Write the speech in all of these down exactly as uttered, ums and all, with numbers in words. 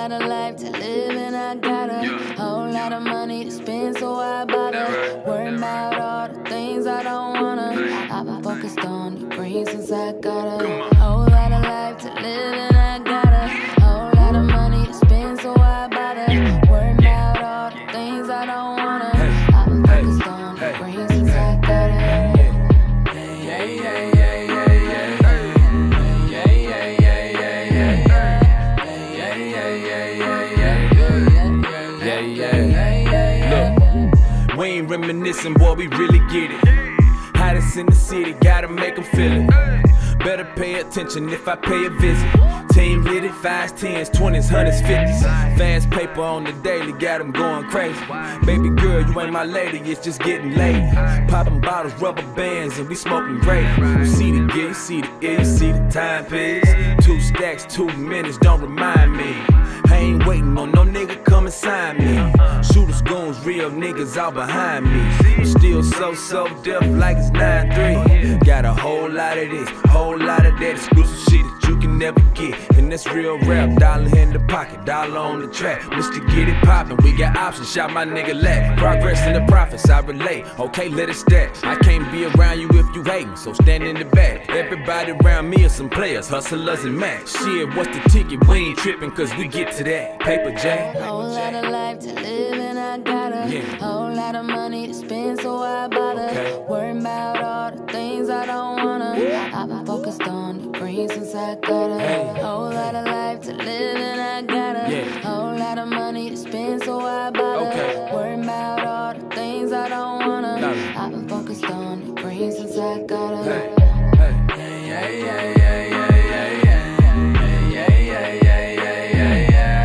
lot of life to live and I got a whole lot of money to spend, so I bother worrying about all the things I don't wanna. I've been focused on the green since I got a whole lot of life to live and I got a whole lot of money to spend, so I bother worrying about all the things I don't wanna. I've been focused on the green since I got it. Yeah, yeah, yeah, yeah, yeah. Yeah, yeah, yeah, yeah, yeah. Yeah, yeah, yeah, yeah, yeah. Yeah, yeah. Look, we ain't reminiscing, boy, we really get it. Hottest in the city, gotta make them feel it. Better pay attention if I pay a visit. Team lit it, fives, tens, twenties, hundreds, fifties. Fast paper on the daily, got them going crazy. Baby girl, you ain't my lady, it's just getting late. Popping bottles, rubber bands, and we smoking great. You see the gear, you see the ear, you see the timepiece. Two stacks, two minutes, don't remind me. I ain't waiting on no nigga come and sign me. Shooters, goons, real niggas all behind me. I'm still so, so deaf like it's nine three. Got a whole lot of this, whole lot of that exclusive shit that you can never get. And that's real rap, dollar in the pocket, dollar on the track. Mister Get It Poppin', we got options, shot my nigga lat. Progress in the profits, I relate, okay, let it stack. I can't be around you if you hatin', so stand in the back. Everybody around me are some players, hustlers and match. Shit, what's the ticket? We ain't trippin' cause we get to that. Paper J. Whole lot of life to live and I got a yeah. whole lot of money to spend, so I bother okay. worrying about all the things I don't wanna. I've been focused on the green since I got a hey. whole lot of life to live and I got a yeah. whole lot of money to spend, so I bother okay. worrying about all the things I don't wanna. No. I've been focused on the green since I got a hey. Hey. Yeah, yeah, yeah, yeah, yeah, yeah. Yeah, yeah, yeah, yeah, yeah, yeah.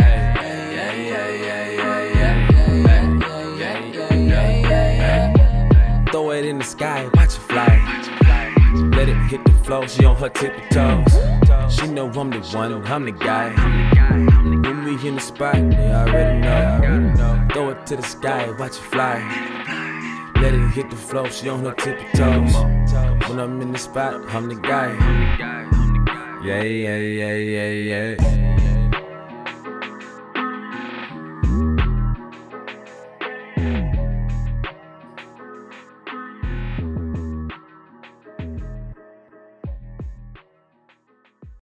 Throw it in the sky, watch it fly. Let it hit the floor, she on her tippy toes. She know I'm the one, I'm the guy. When we in the spot, they already know. Throw it to the sky, watch it fly. Let it hit the floor, she on her tippy toes. When I'm in the spot, I'm the guy. Yeah, yeah, yeah, yeah, yeah.